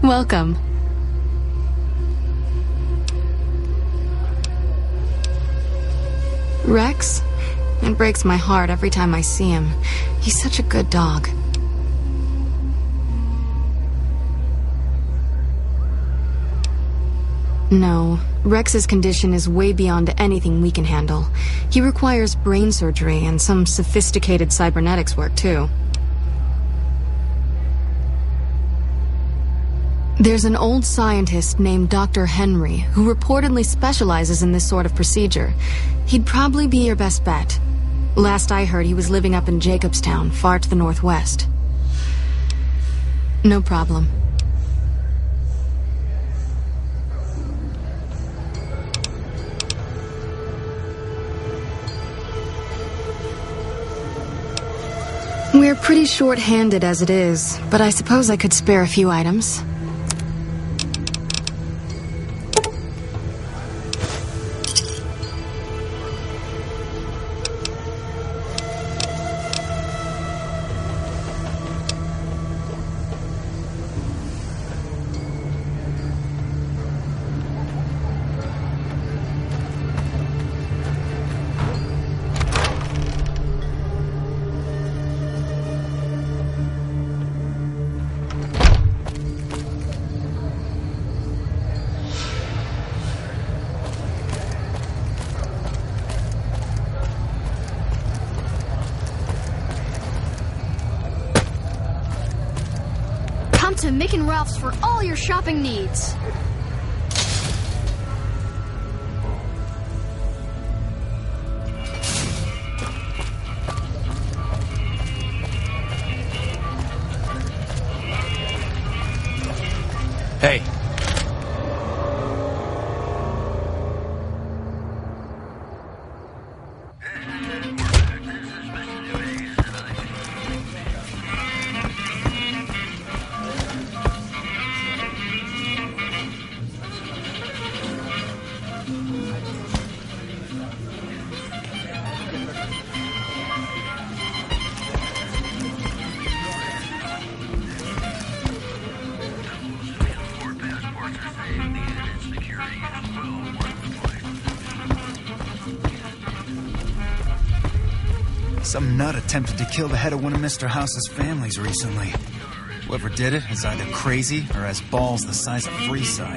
Welcome. Rex? It breaks my heart every time I see him. He's such a good dog. No, Rex's condition is way beyond anything we can handle. He requires brain surgery and some sophisticated cybernetics work, too. There's an old scientist named Dr. Henry who reportedly specializes in this sort of procedure. He'd probably be your best bet. Last I heard, he was living up in Jacobstown, far to the northwest. No problem. We're pretty short-handed as it is, but I suppose I could spare a few items. To Mick and Ralph's for all your shopping needs. Hey. Some nut attempted to kill the head of one of Mr. House's families recently. Whoever did it is either crazy or has balls the size of Freeside.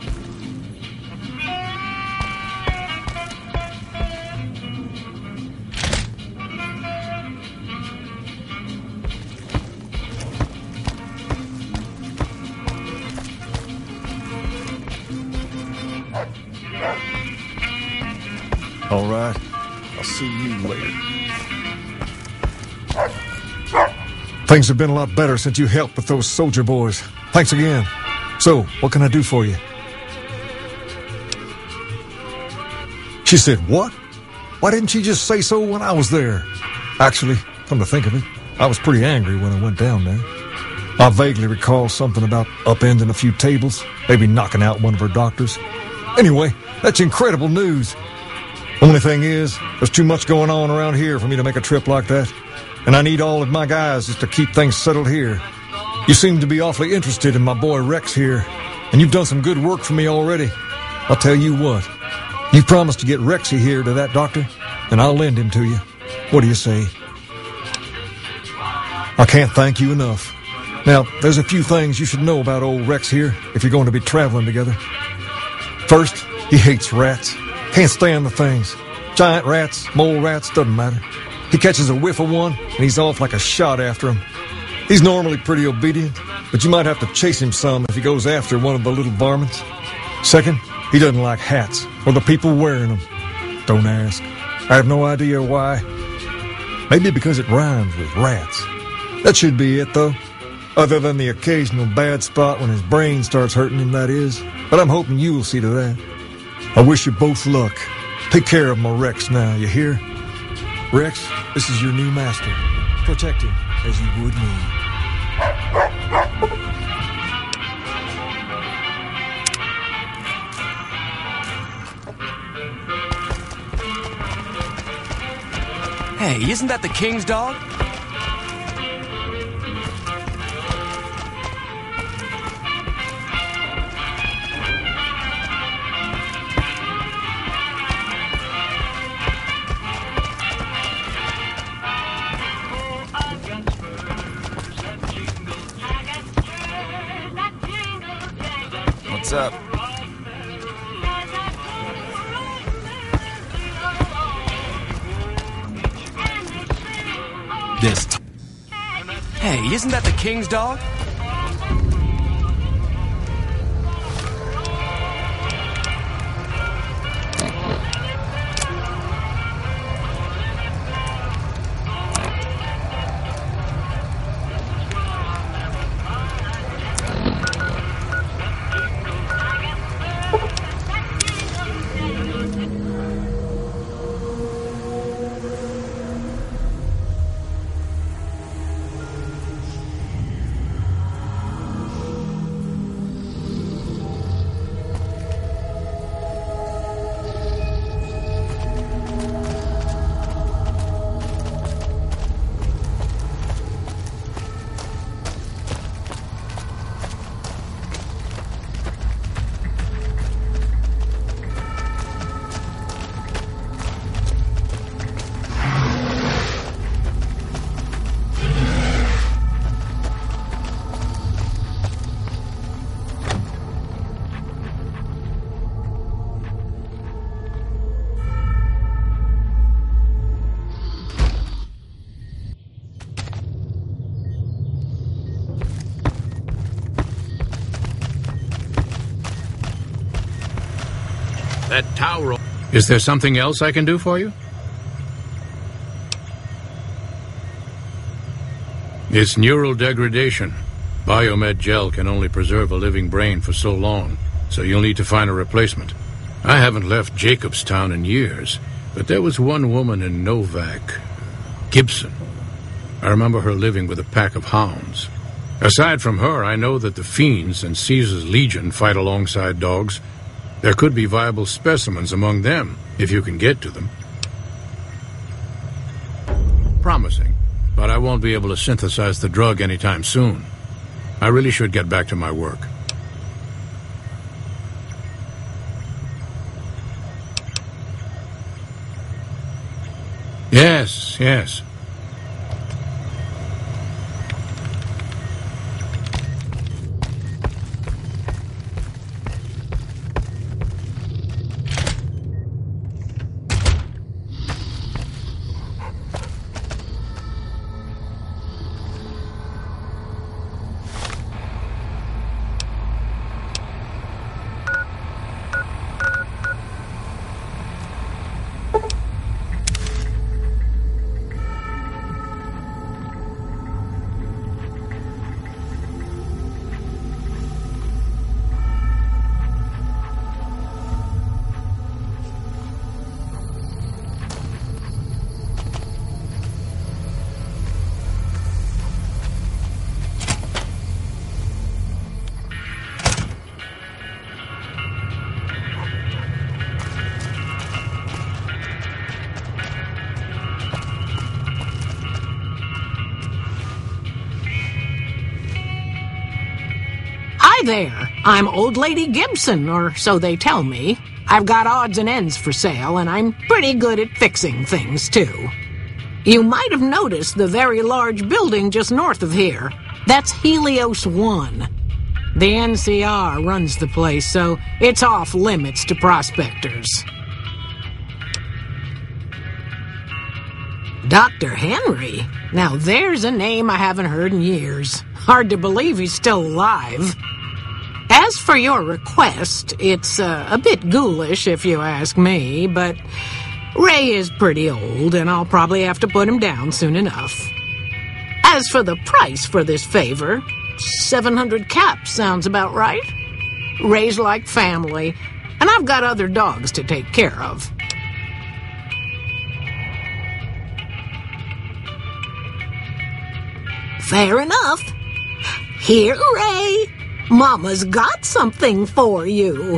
All right. I'll see you later. Things have been a lot better since you helped with those soldier boys. Thanks again. So, what can I do for you? She said, what? Why didn't she just say so when I was there? Actually, come to think of it, I was pretty angry when I went down there. I vaguely recall something about upending a few tables, maybe knocking out one of her doctors. Anyway, that's incredible news. Only thing is, there's too much going on around here for me to make a trip like that. And I need all of my guys just to keep things settled here. You seem to be awfully interested in my boy Rex here, and you've done some good work for me already. I'll tell you what, you promised to get Rexy here to that doctor, and I'll lend him to you. What do you say? I can't thank you enough. Now, there's a few things you should know about old Rex here if you're going to be traveling together. First, he hates rats. Can't stand the things. Giant rats, mole rats, doesn't matter. He catches a whiff of one, and he's off like a shot after him. He's normally pretty obedient, but you might have to chase him some if he goes after one of the little varmints. Second, he doesn't like hats, or the people wearing them. Don't ask. I have no idea why. Maybe because it rhymes with rats. That should be it, though. Other than the occasional bad spot when his brain starts hurting him, that is. But I'm hoping you'll see to that. I wish you both luck. Take care of my Rex now, you hear? Rex, this is your new master. Protect him as you would me. Hey, isn't that the king's dog? up. Hey, isn't that the king's dog? That tower... Is there something else I can do for you? It's neural degradation. Biomed gel can only preserve a living brain for so long, so you'll need to find a replacement. I haven't left Jacobstown in years, but there was one woman in Novak, Gibson. I remember her living with a pack of hounds. Aside from her, I know that the Fiends and Caesar's Legion fight alongside dogs. There could be viable specimens among them, if you can get to them. Promising, but I won't be able to synthesize the drug anytime soon. I really should get back to my work. Yes. There, I'm Old Lady Gibson, or so they tell me. I've got odds and ends for sale, and I'm pretty good at fixing things, too. You might have noticed the very large building just north of here. That's Helios 1. The NCR runs the place, so it's off limits to prospectors. Dr. Henry? Now there's a name I haven't heard in years. Hard to believe he's still alive. As for your request, it's a bit ghoulish if you ask me, but Ray is pretty old and I'll probably have to put him down soon enough. As for the price for this favor, 700 caps sounds about right. Ray's like family, and I've got other dogs to take care of. Fair enough. Here, Ray. Mama's got something for you.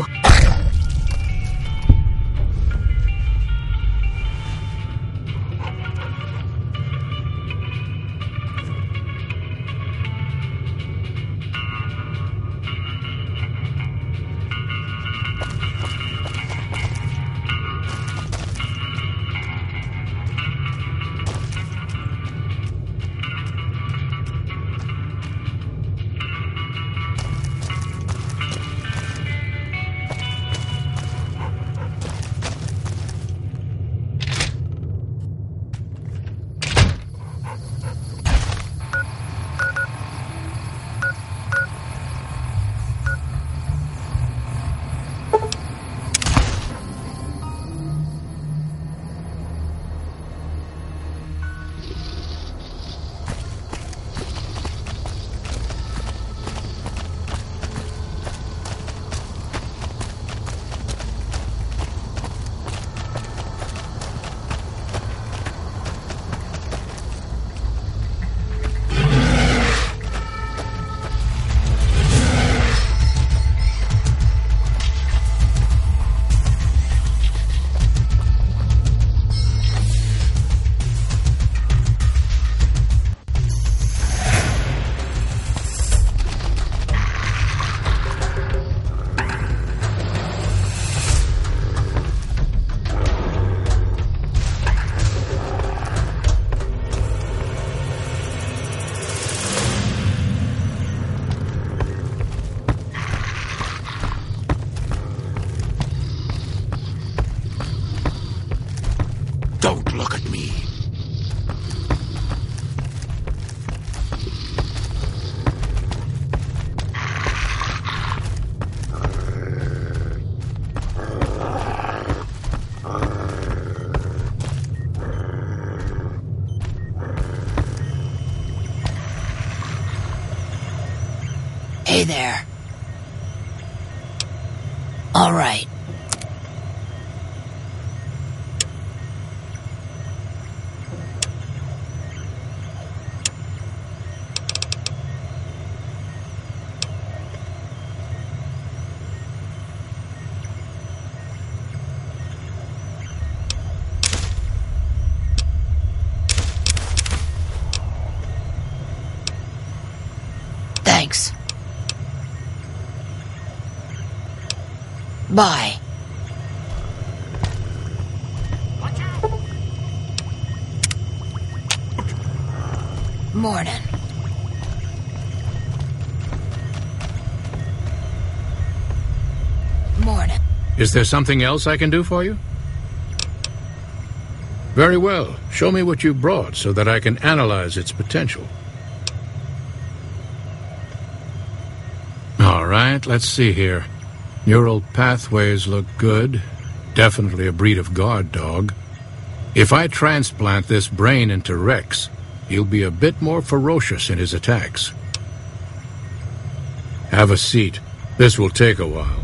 look at me. Hey there. All right. Thanks. Bye. Morning. Morning. Is there something else I can do for you? Very well. Show me what you brought so that I can analyze its potential. All right, let's see here. Neural pathways look good. Definitely a breed of guard dog. If I transplant this brain into Rex, he'll be a bit more ferocious in his attacks. Have a seat. This will take a while.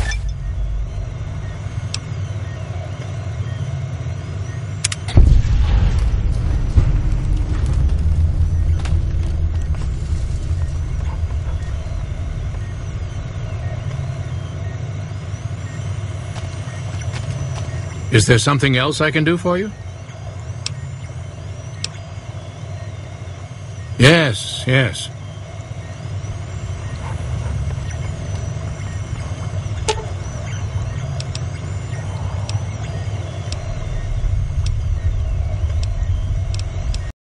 Is there something else I can do for you? Yes.